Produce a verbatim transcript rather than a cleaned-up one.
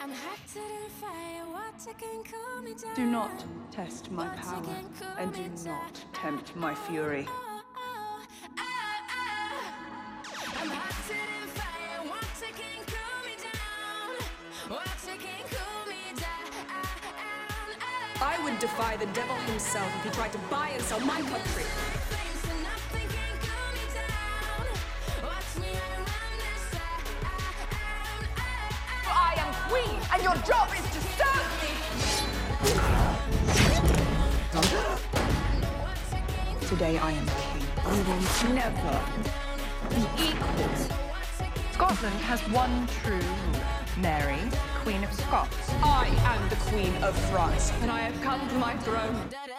Do not test my power, and do not tempt my fury. I would defy the devil himself if he tried to buy and sell my country. I am queen, and your job is to serve me! Today I am king. We will never be equals. Scotland has one true ruler, Mary, Queen of Scots. I am the Queen of France, and I have come to my throne.